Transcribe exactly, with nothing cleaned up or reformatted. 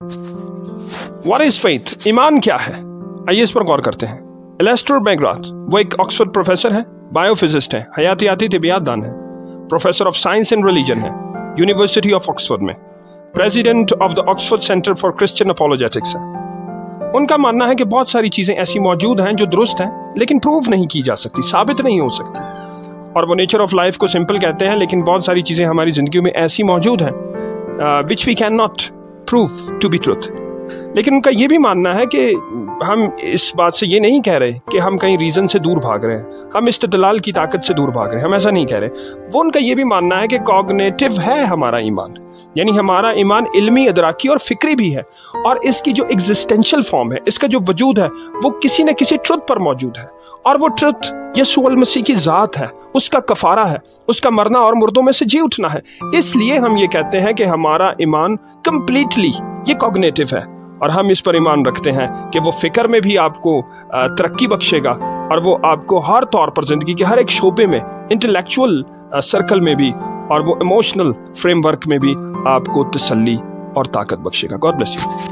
What is faith? ईमान क्या है? आइए इस पर गौर करते हैं। एलेस्टर मैकग्राथ, वो एक ऑक्सफोर्ड प्रोफेसर है, बायोफिजिस्ट है, हयातियाती तिबियात दान है, professor of science and religion है, यूनिवर्सिटी ऑफ ऑक्सफोर्ड में, president of the Oxford centre for Christian apologetics है। उनका मानना है कि बहुत सारी चीजें ऐसी मौजूद हैं जो दुरुस्त हैं लेकिन प्रूव नहीं की जा सकती, साबित नहीं हो सकती, और वो नेचर ऑफ लाइफ को सिंपल कहते हैं, लेकिन बहुत सारी चीजें हमारी जिंदगी में ऐसी मौजूद हैं which we can not prove to be truth. लेकिन उनका ये भी मानना है कि हम इस बात से ये नहीं कह रहे कि हम कहीं रीजन से दूर भाग रहे हैं, हम इस्तिदलाल की ताकत से दूर भाग रहे हैं, हम ऐसा नहीं कह रहे। वो उनका ये भी मानना है कि कॉग्निटिव है हमारा ईमान, यानी हमारा ईमान इल्मी, अदराकी और फिक्री भी है, और इसकी जो एग्जिस्टेंशियल फॉर्म है, इसका जो वजूद है, वो किसी न किसी ट्रुथ पर मौजूद है, और वो ट्रुथ यीशु अल मसीह की ज़ात है, उसका कफारा है, उसका मरना और मुर्दों में से जी उठना है। इसलिए हम ये कहते हैं कि हमारा ईमान कंप्लीटली ये कॉग्निटिव है, और हम इस पर ईमान रखते हैं कि वो फिक्र में भी आपको तरक्की बख्शेगा, और वो आपको हर तौर पर जिंदगी के हर एक शोबे में, इंटेलेक्चुअल सर्कल में भी, और वो इमोशनल फ्रेमवर्क में भी आपको तसल्ली और ताकत बख्शेगा। God bless you.